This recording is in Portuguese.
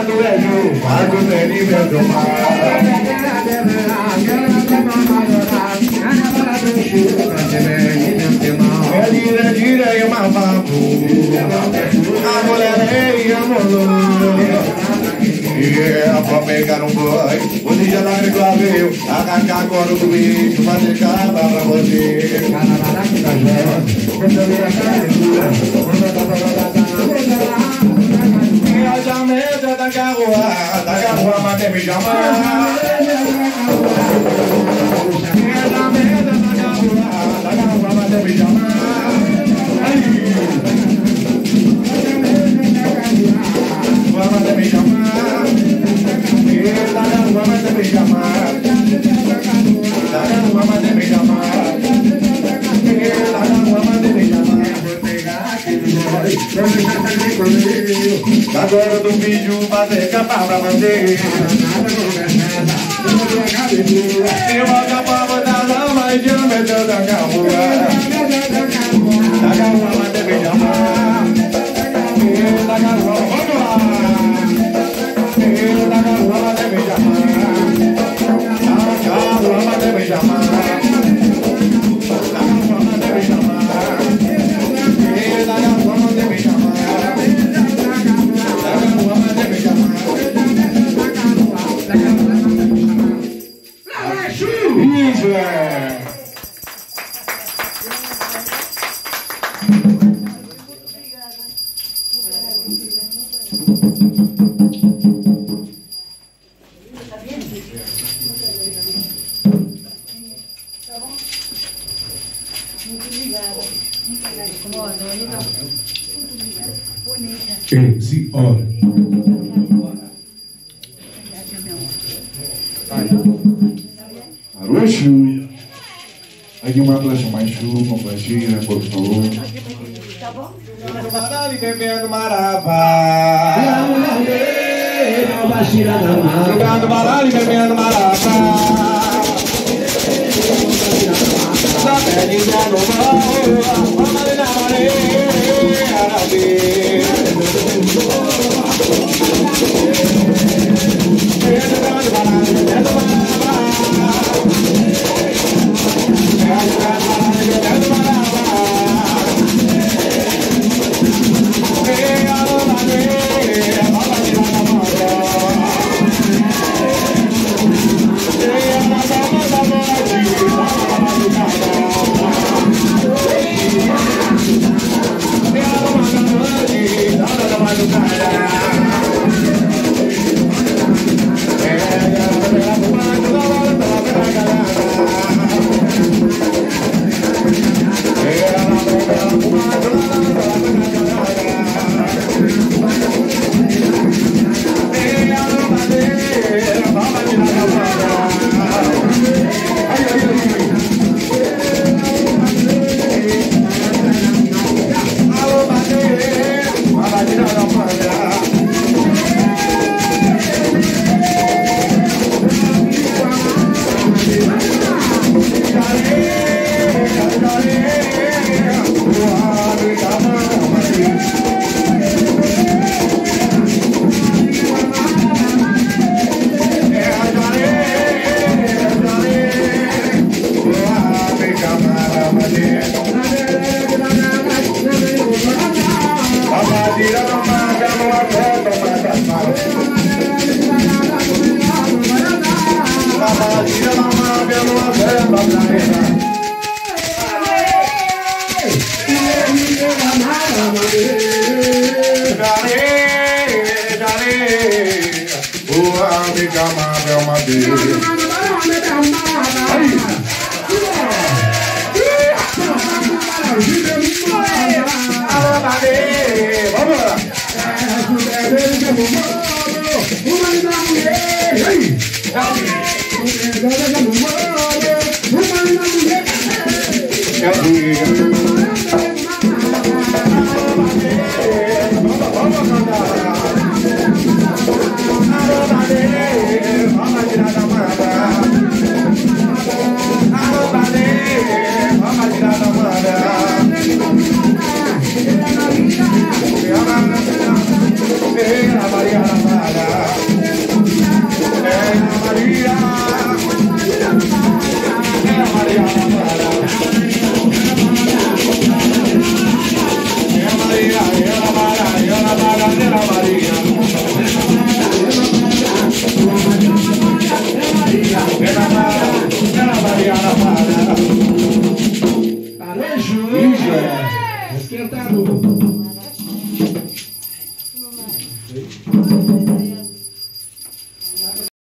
tu és o vago terrível do mar. É gira e uma vapo. A mulher e a molô. Yeah, pra pegar boy, o ninja lá me claveu, arrancar agora o bicho, fazer cava pra você. E a jameta da garoa, mas me chamar. E a jameta da garoa, mas me chamar. Vamos me chamar, vamos me chamar, vamos me chamar, agora do vídeo fazer capa pra você. Eu vou capa botar na mais de um metro da garoa, mas me chamar, da garoa, vamos lá. Se ora. Aroxu. Aqui uma flecha mais chuva, compartilha, por favor. Tá bom? Marali bebendo marava. Jogando marali bebendo marava. Só pede no morro, vamos ali na areia, arabe. Maria Sei.